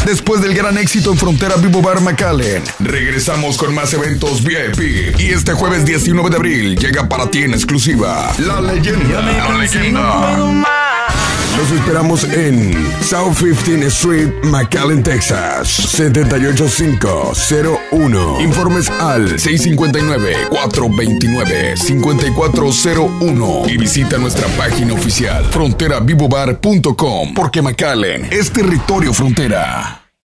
Después del gran éxito en Frontera Vivo Bar McAllen, regresamos con más eventos VIP. Y este jueves 19 de abril llega para ti en exclusiva La Leyenda. Los esperamos en South 15th Street, McAllen, Texas, 78501. Informes al 659-429-5401 y visita nuestra página oficial fronteravivobar.com, porque McAllen es territorio frontera.